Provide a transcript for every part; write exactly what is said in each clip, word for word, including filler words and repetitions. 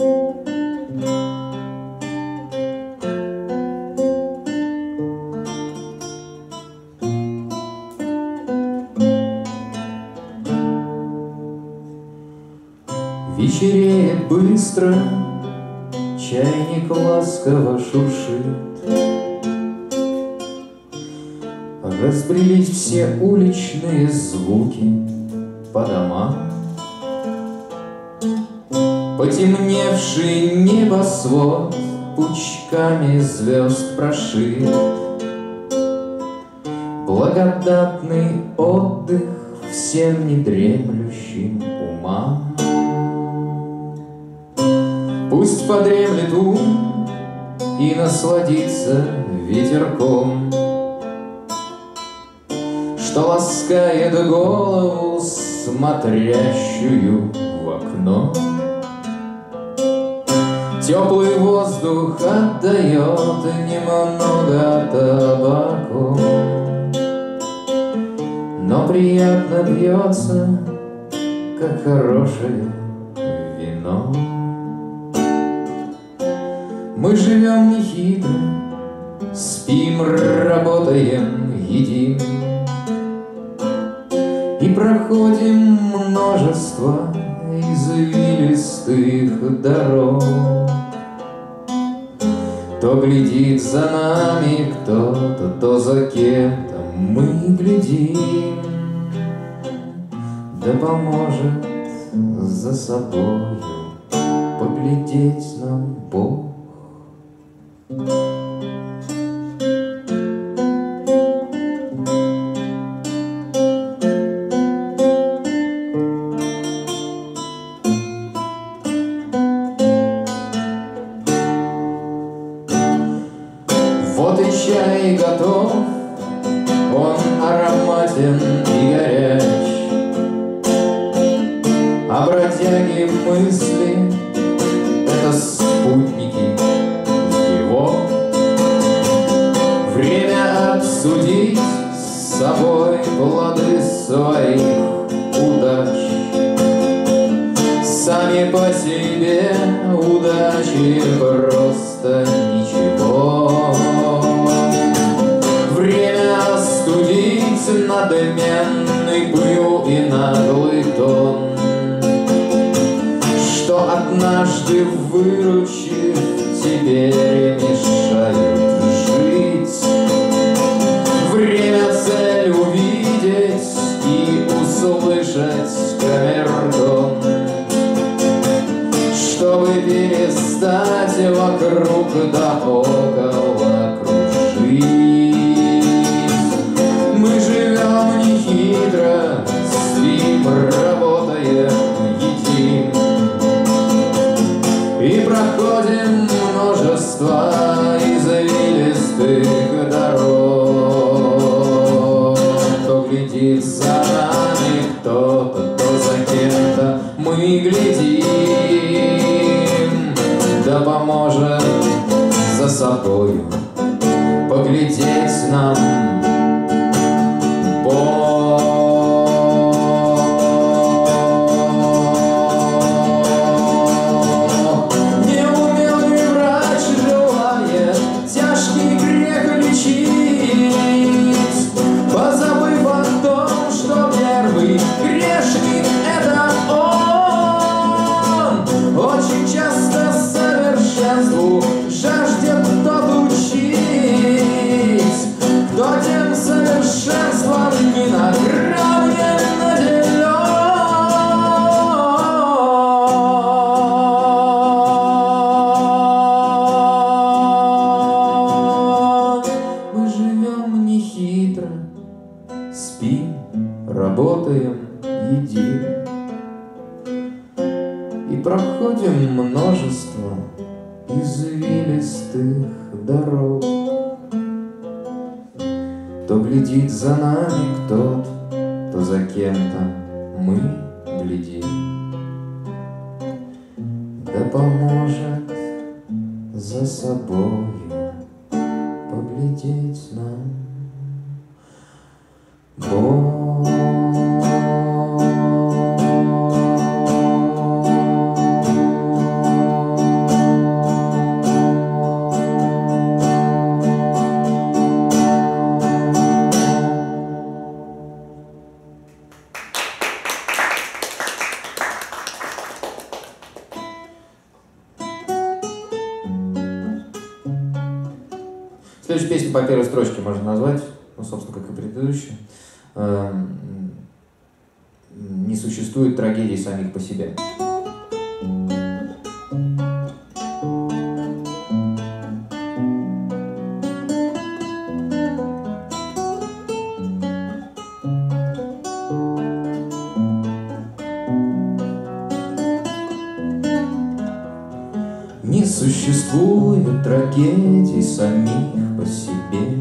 Вечереет быстро, чайник ласково шуршит. Разбрелись все уличные звуки по домам. Потемневший небосвод пучками звезд прошит. Благодатный отдых всем недремлющим умам. Пусть подремлет ум и насладится ветерком, что ласкает голову, смотрящую в окно. Теплый воздух отдает немного табаку, но приятно бьется, как хорошее вино. Мы живем нехитро, спим, работаем, едим, и проходим множество извилистых дорог. То глядит за нами кто-то, то за кем-то мы глядим. Да поможет за собою поглядеть нам Бог. Вот и чай готов, он ароматен и горяч, а бродяги мысли — это спутники его. Время обсудить с собой плоды своих удач. Сами по себе удачи просто ничего. Время остудить надменный пыл и наглый тон, что однажды выручив теперь мешают жить. Время цель увидеть и услышать камертон, чтобы перестать вокруг да около кружить. Мы живем нехитро, спим, работаем, едим, и проходим множество извилистых дорог. То глядит за нами кто-то, то за кем-то мы глядим. Да поможет за собою поглядеть нам Бог. Не умел ли врач, желая тяжкий грех лечить, позабыв о том, что первый грешник — это он. Очень часто совершенству жаждет тот учить, кто тем совершенством ни на грамм не наделен. Мы живем нехитро, спим, работаем, едим, и проходим множество извилистых дорог. То глядит за нами кто-то, то за кем-то мы глядим. Да поможет за собою поглядеть нам Бог. Следующую песню по первой строчке можно назвать, ну, собственно, как и предыдущую. Не существует трагедий самих по себе. Не существует трагедий самих по себе.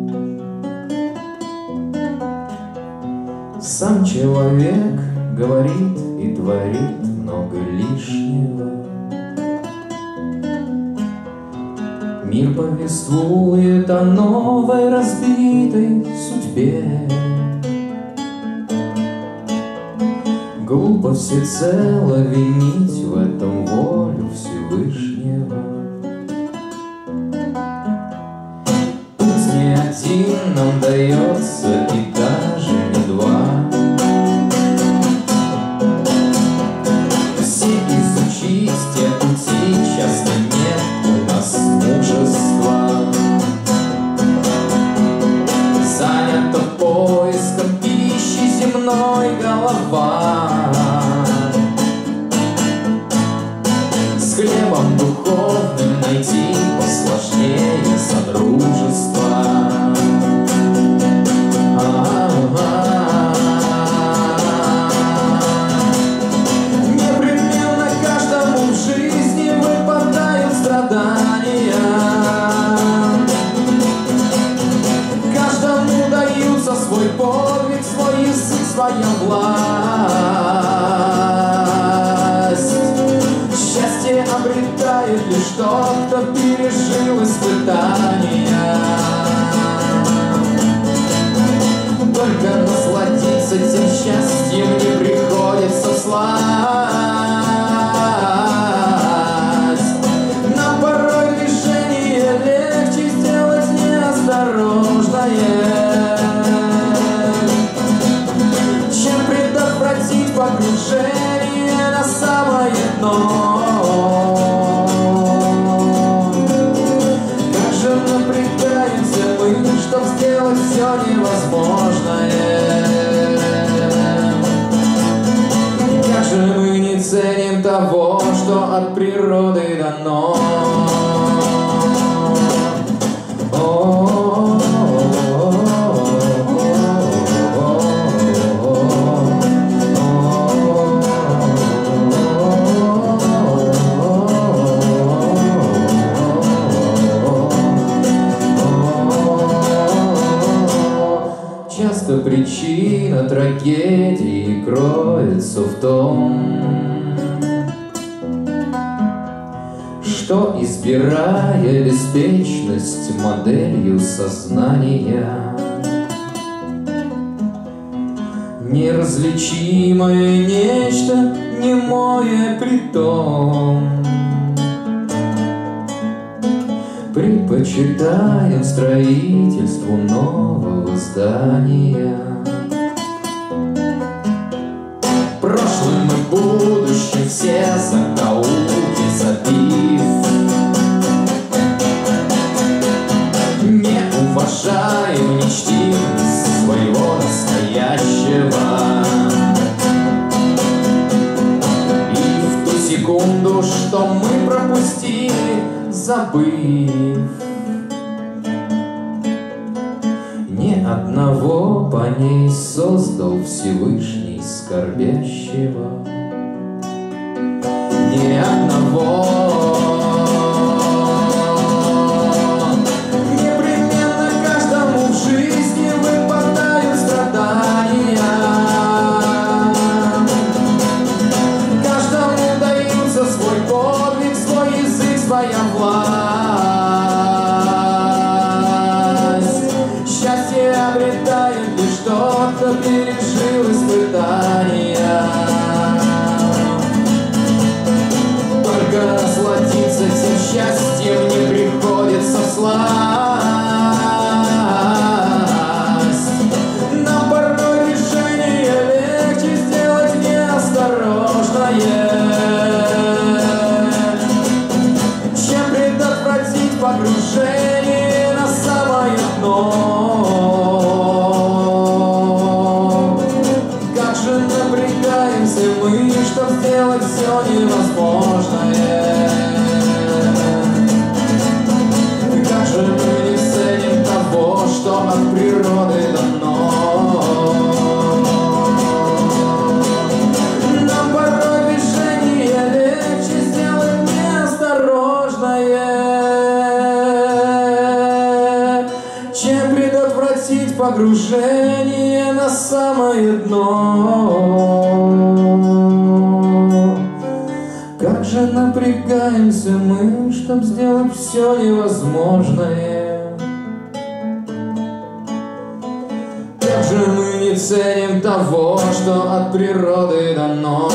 Сам человек говорит и творит много лишнего. Мир повествует о новой разбитой судьбе. Глупо всецело винить в этом волю Всевышнего. Путь не один нам дается, и даже не два. Все изучить те пути, часто нет у нас мужества. Занята поиском пищи земной голова. С хлебом духовным найти посложнее содружества. Непременно каждому в жизни выпадают страдания. Каждому даются свой подвиг, свой язык, своя власть. Счастье обретает лишь тот, кто пережил испытания. Только насладиться тем счастьем не приходится сласть. Нам порой движение легче сделать неосторожное, чем предотвратить погружение на самое дно. Как же напрягаемся мы, чтоб сделать все невозможное. Как же мы не ценим того, что от природы дано. Часто причина трагедии кроется в том, что, избирая беспечность моделью сознания, неразличимое нечто немое притом предпочитаем строительству нового здания. Прошлым и будущим все закоулки забив, не уважаем, не чтим своего настоящего. И в ту секунду, что мы пропустили, забыв, ни одного по ней создал Всевышний скорбящего. Ни одного. Непременно каждому в жизни выпадают страдания. Каждому даются свой подвиг, свой язык, своя власть. Счастье обретает лишь тот, кто пережил испытания. Только насладиться тем счастьем не приходится всласть. Нам порой решение легче сделать неосторожное, чем предотвратить Как же напрягаемся мы, чтоб сделать все невозможное. Как же мы не ценим того, что от природы дано. Нам порой движение легче сделать неосторожное, чем предотвратить погружение на самое дно. Как же напрягаемся мы, чтоб сделать все невозможное. Как же мы не ценим того, что от природы дано.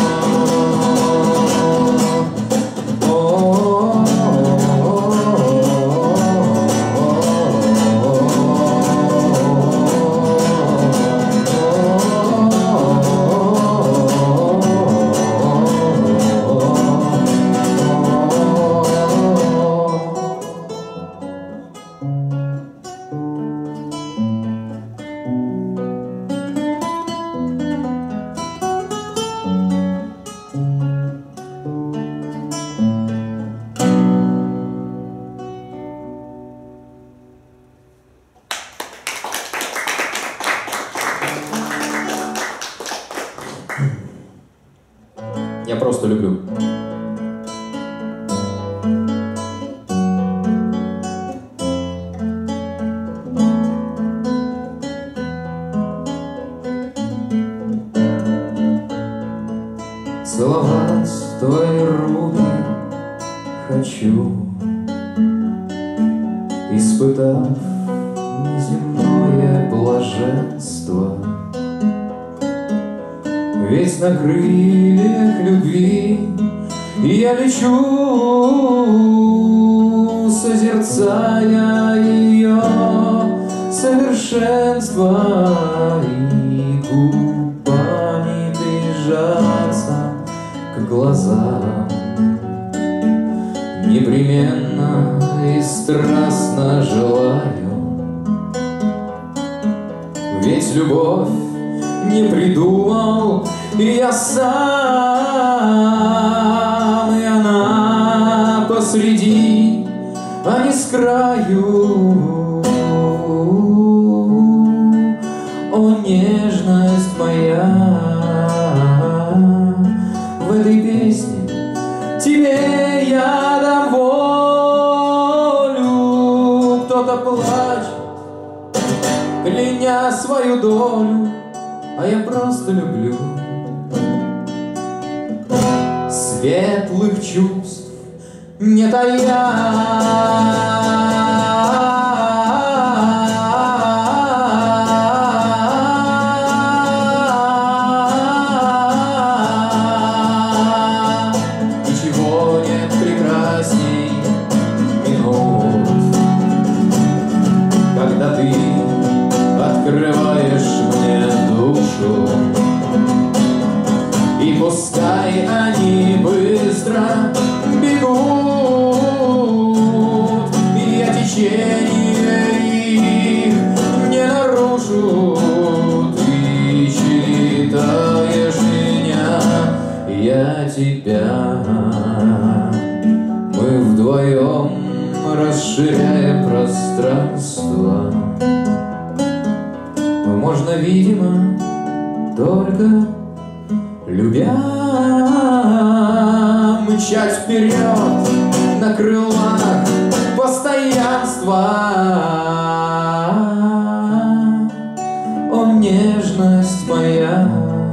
Я просто люблю. Целовать твои руки хочу, испытав неземное блаженство. Ведь на крыльях любви я лечу, созерцая ее совершенство, и губами прижаться к глазам непременно и страстно желаю. Ведь любовь не придумал и я сам, и она посреди, а не с краю. О, нежность моя, в этой песне тебе я дам волю. Кто-то плачет, кляня свою долю, а я просто люблю. Светлых чувств не тая, ничего нет прекрасней минут, когда ты открываешь мне душу. И пускай они быстро бегут, и я течение их не нарушу. Ты читаешь меня, я тебя. Мы вдвоем расширяем пространство. Можно, видимо, только любя мчать вперед на крылах постоянства. О, нежность моя,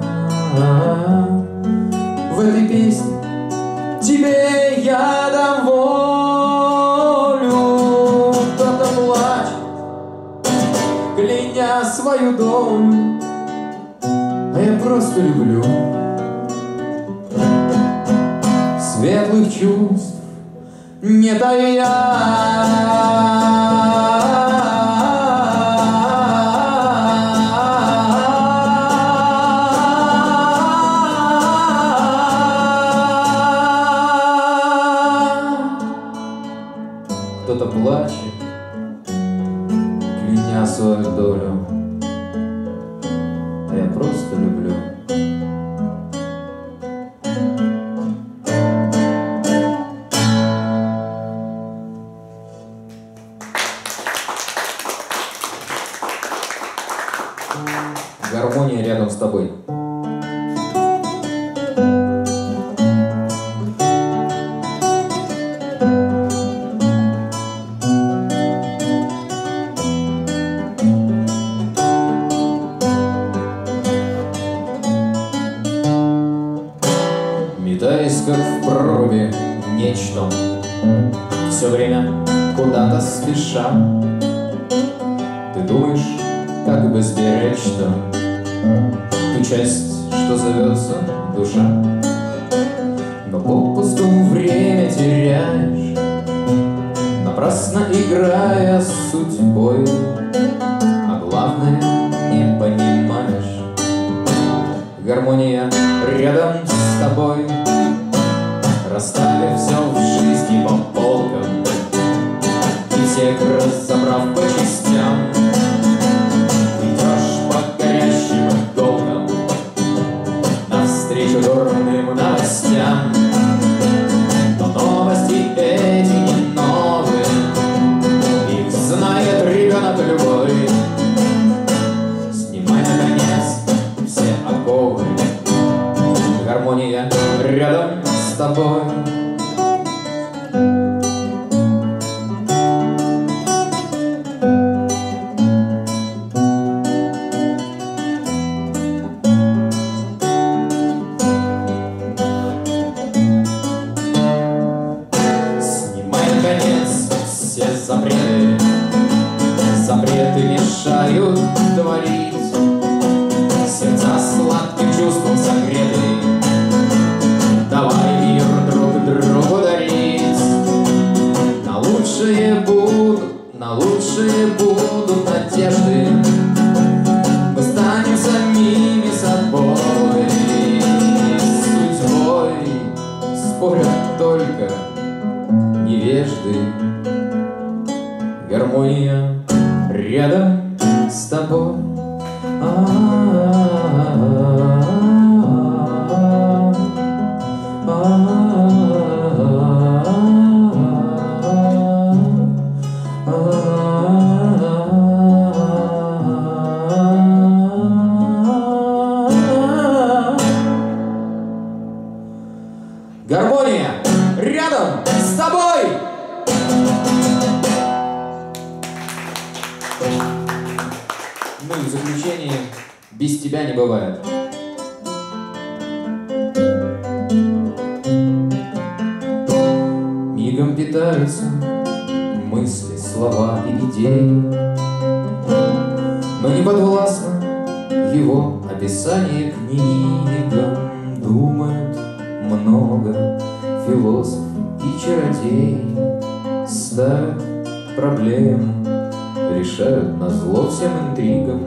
в этой песне тебе я дам волю. Кто-то плачет, кляня свою долю, а я просто люблю. Светлых чувств не тая. Кто-то плачет, кляня дня свою долю, а я просто люблю. Гармония рядом с тобой. Метаясь как в проруби нечто, все время куда-то спеша, ты думаешь, как бы сберечь-то ту часть, что зовется душа, но попусту время теряешь, напрасно играя с судьбой, а главное не понимаешь. Гармония рядом с тобой, расставив все в жизни по полкам и всех разобрав по частям, идешь по горящим иголкам навстречу дурным новостям. Но новости эти не новые, их знает ребенок любой. Снимай наконец все оковы, гармония рядом с тобой. Запреты, запреты мешают творить, сердца сладким чувством согреты. Давай мир друг другу дарить. На лучшее будут, на лучшее будут надежды. Мы станем самими собой. С судьбой спорят только невежды. Гармония рядом с тобой. Гармония рядом с тобой. Ну и в заключение, без тебя не бывает. Мигом питаются мысли, слова и идеи, но не подвластно его описание книгам. Думают много философ и чародей, ставят проблему, решают назло всем интригам.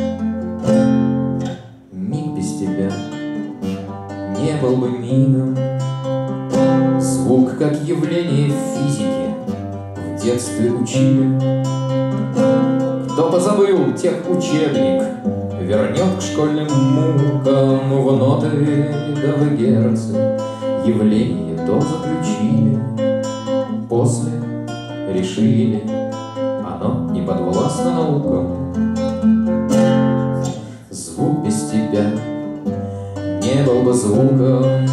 Миг без тебя не был бы мигом. Звук как явление физики в детстве учили. Кто позабыл тех учебник, вернет к школьным мукам в ноты да в герцы. Явление то заключили, после решили, оно не подвластно наукам. Звук без тебя не был бы звуком.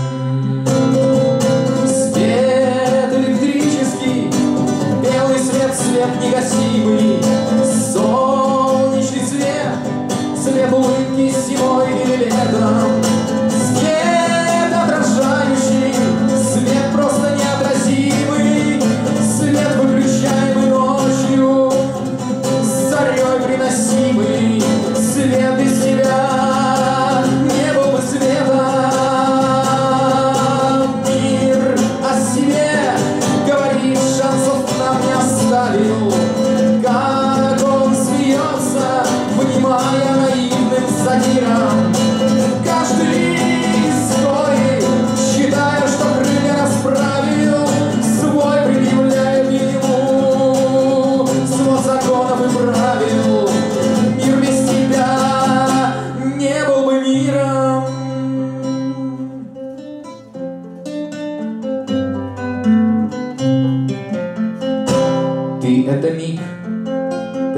Свет электрический, белый свет, свет негасимый, солнечный свет, свет улыбки зимой или летом, свет отражающий, свет просто неотразимый, свет выключаемый ночью, зарей приносимый, свет без тебя не был бы света.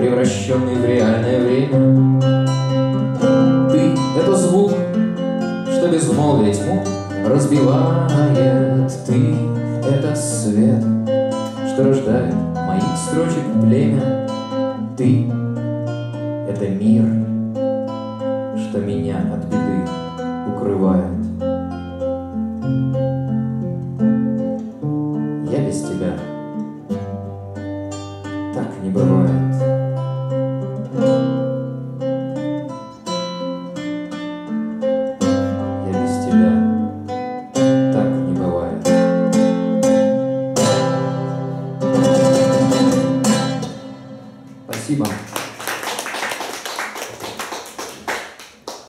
превращенный в реальное время. Ты — это звук, что безмолвие тьму разбивает. Ты — это свет, что рождает моих строчек племя. Ты — это мир, что меня от беды укрывает. Я без тебя так не бывает. Я без тебя так не бывает. Спасибо.